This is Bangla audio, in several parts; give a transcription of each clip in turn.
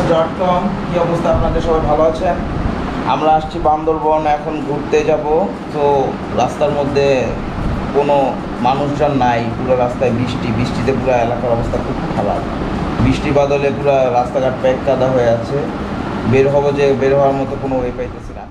bandarban.com কি অবস্থা আপনাদের সবাই ভালো আছেন আমরা আসছি বান্দরবন এখন ঘুরতে যাব তো রাস্তার মধ্যে কোনো মানুষজন নাই পুরো রাস্তায় বৃষ্টিতে পুরো এলাকার অবস্থা খুব খারাপ বৃষ্টি বাদলে পুরো রাস্তাঘাট প্যাক কাদা হয়ে আছে বের হওয়ার মতো কোনো ওয়ে পাইতেছি না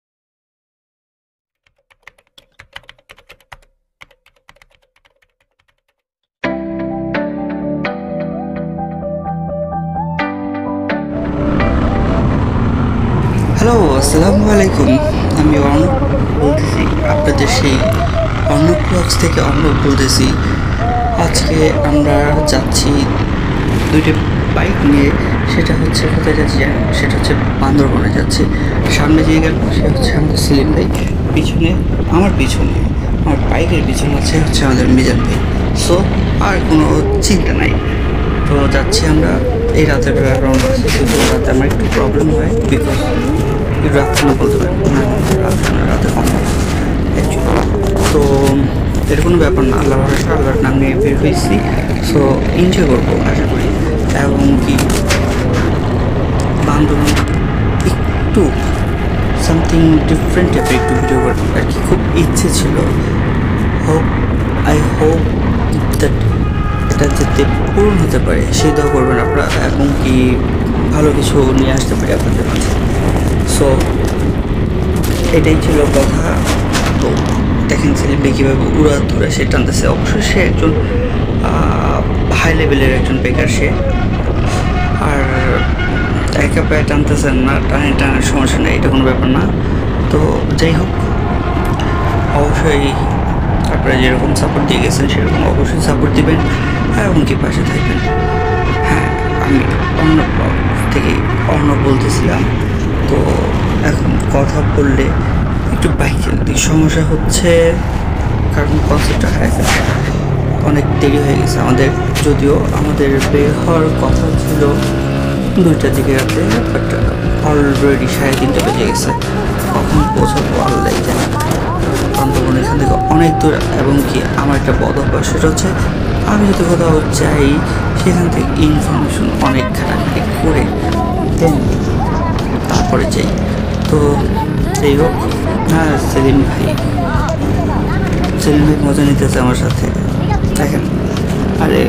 হ্যালো আসসালামু আলাইকুম আমি অর্ণব বলতেছি আপনাদের সেই অর্ণব ব্লগস থেকে অর্ণব বলতেছি আজকে আমরা যাচ্ছি দুইটা বাইক নিয়ে সেটা হচ্ছে কোথায় যাচ্ছি জানেন সেটা হচ্ছে বান্দরবনে যাচ্ছি সামনে যে গেল সে হচ্ছে আমাদের সেলিম ভাই পিছনে আমার বাইকের পিছনে হচ্ছে আমাদের মিজান ভাই সো আর কোনো চিন্তা নাই তো যাচ্ছি আমরা এই রাতের বেলা রওনা হচ্ছে কিন্তু রাতে আমার একটু প্রবলেম হয় বিকজ রাত না বলতে পারেন রাতে কম অ্যাকচুয়ালি তো এর কোনো ব্যাপার না আল্লাহর নাম নিয়ে বের হয়েছি সো এনজয় করবো আশা করি এবং কি বান্দরবান একটু সামথিং ডিফারেন্ট টাইপের একটু ভিডিও করার আর কি খুব ইচ্ছে ছিল আই হোপ দ্যাট এটা যাতে পূরণ হতে পারে সেই দোয়া করবেন আপনারা এবং কি ভালো কিছু নিয়ে আসতে পারি আপনাদের মাঝে সো এটাই ছিল কথা তো দেখেন সেলিম ভাই কীভাবে উড়াধুরা সে টানতেছে অবশ্যই সে একজন হাই লেভেলের একজন বেকার সে আর একা পায়ে টানতেছেন না টানের সমস্যা নেই এটা কোনো ব্যাপার না তো যাই হোক অবশ্যই আপনারা যেরকম সাপোর্ট দিয়ে গেছেন সেরকম অবশ্যই সাপোর্ট দিবেন এবং কি পাশে থাকবেন হ্যাঁ আমি অর্ণব থেকে অর্ণব বলতেছিলাম তো এখন কথা বললে একটু বাইক চালাতে সমস্যা হচ্ছে কারণ কনসেপ্টটা অনেক দেরি হয়ে গেছে আমাদের যদিও আমাদের বের হওয়ার কথা ছিল 2টার দিকে রাতে বাট অলরেডি 3:30 বেজে গেছে কখন পৌঁছাবো আল্লাহ জানে বান্দরবন এখান থেকে অনেক দূর এবং কি আমার একটা বদ অভ্যাস সেটা হচ্ছে আমি যদি কোথাও যাই সেখান থেকে ইনফরমেশন অনেক ঘাটাঘাটি করে দেন তারপরে যাই তো যাই হোক হ্যাঁ সেলিম ভাই মজা নিতেছে আমার সাথে দেখেন আরে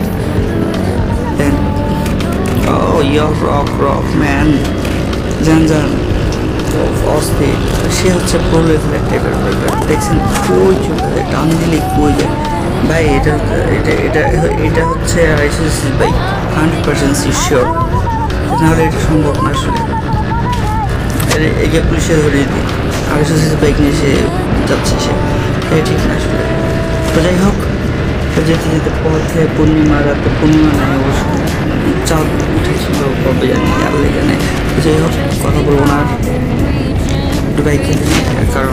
রক ম্যান জান অস্থির সে হচ্ছে প্রো টাইপের দেখছেন কই চলে যায় টান দিলে কই যায় ভাই এটা হচ্ছে আইসিসি ভাই 100% শিওর নাহলে এটা সম্ভব না আসলে একে পুলিশে ধরিয়ে দিই আইসিসি বাইক নিয়ে সে যাচ্ছে সে এটা ঠিক না আসলে তো যাই হোক যেতে পথে পূর্ণিমা নাই অবশ্য চাঁদ উঠেছিল কবে জানি আল্লাহ জানে যাই হোক কথা বলবো না বাইকে কারণ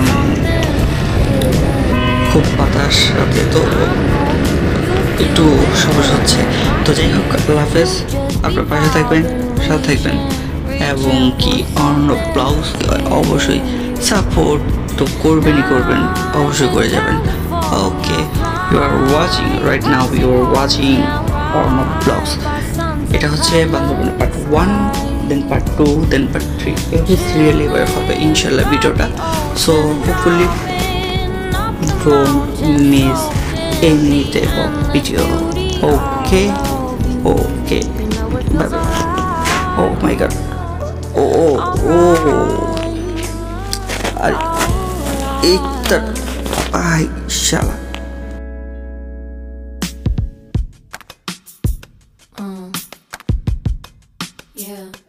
খুব বাতাস রাতে তো একটু সমস্যা হচ্ছে তো যাই হোক আল্লাহ হাফেজ আপনার পাশে থাকবেন সাথে থাকবেন এবং কি অর্ণব ব্লগস অবশ্যই সাপোর্ট তো করবেন অবশ্যই করে যাবেন okay you are watching right now you are watching Arnab vlogs এটা হচ্ছে Bandarban part 1 then part 2 then part 3 every serially way হবে ইনশাআল্লাহ ভিডিওটা so hopefully don't miss any type of video okay bye bye oh my god अरे एक तक आई शाला yeah